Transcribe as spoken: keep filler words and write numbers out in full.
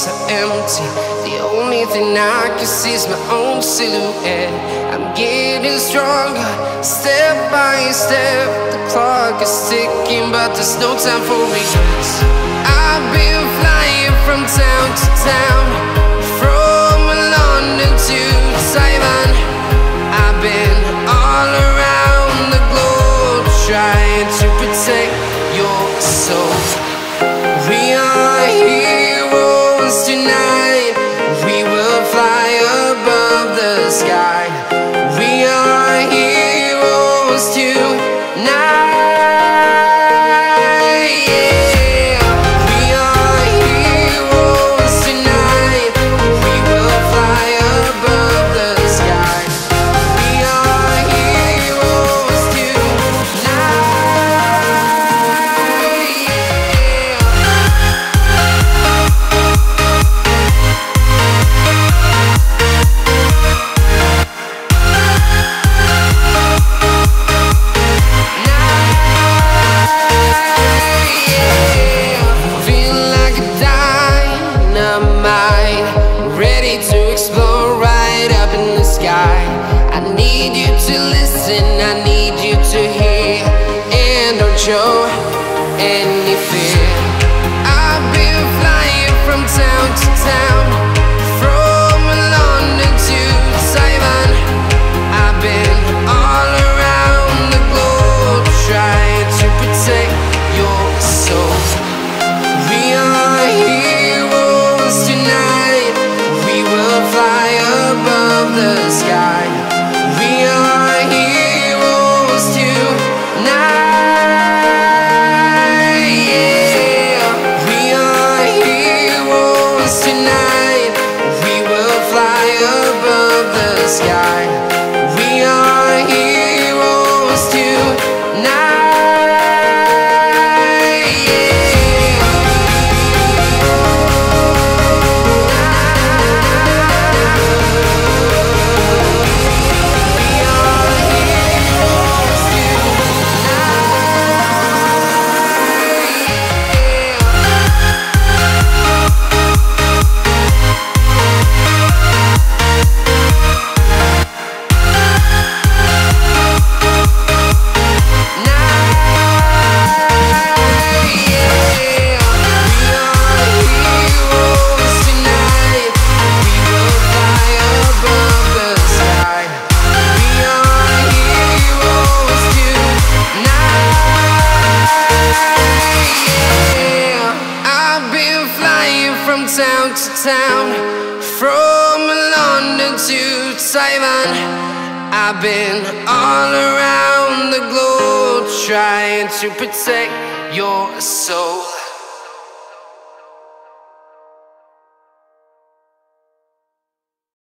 so empty. The only thing I can see is my own silhouette. I'm getting stronger, step by step. The clock is ticking, but there's no time for regrets. I've been flying from town to town, from London to Taiwan. I've been all around the globe, trying to protect your soul. We are heroes tonight. We will fly above the sky. We are heroes tonight. To explore right up in the sky. I need you to listen, I need you to hear, and don't show any fear. I've been flying from town to town, from London to Taiwan. I've been all around the globe, trying to protect your soul. We are heroes tonight. We will fly above the sky. We are heroes tonight. Yeah. We are heroes tonight. We will fly above the sky. We are heroes tonight. From town to town, from London to Taiwan. I've been all around the globe, trying to protect your soul.